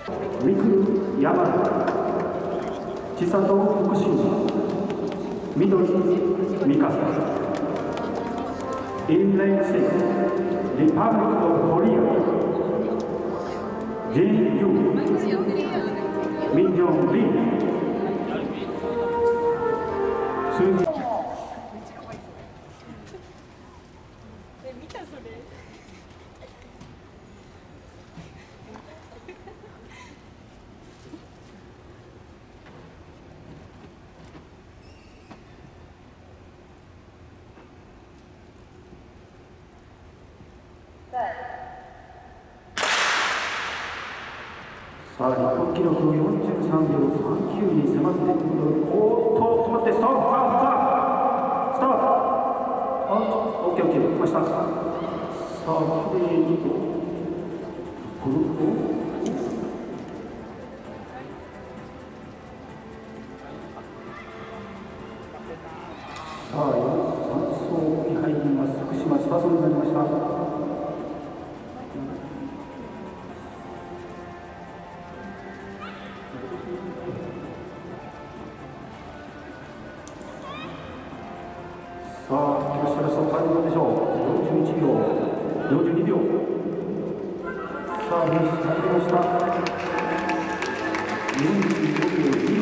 三久山田、千里福島、緑美香さん。In lane 6, Republic of Korea, Jin Yu, Min Jong Lee. 見たそれ。 さあ、日本記録43秒39に迫ってくる。おっと、止まって、ストップ、ストップ、ストップ、ストップ。オッケー、オッケー、来ました。さあ、きれいにと、ぐるっと。さあ、3走に入ります。福島、スタートになりました。さあ、来ましたラスト、タイムなんでしょう。41秒、42秒。さあ、フィニッシュされました。45秒2。